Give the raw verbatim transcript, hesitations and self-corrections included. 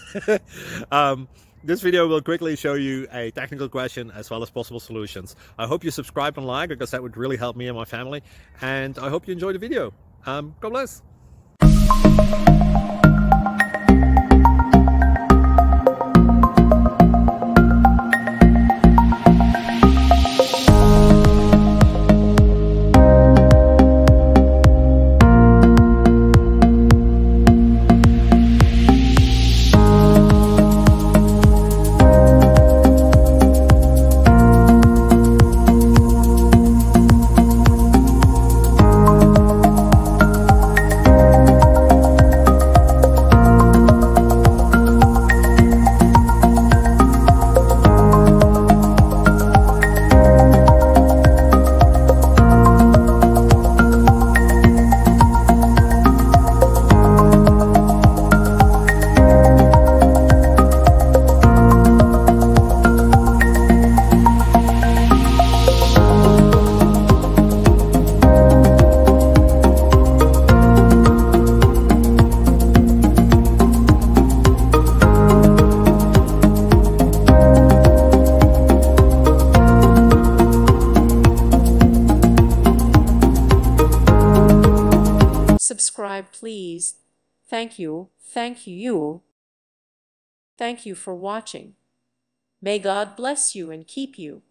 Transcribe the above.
um, this video will quickly show you a technical question as well as possible solutions. I hope you subscribe and like, because that would really help me and my family. And I hope you enjoy the video. Um, God bless. Subscribe, please. Thank you, thank you. Thank you for watching. May God bless you and keep you.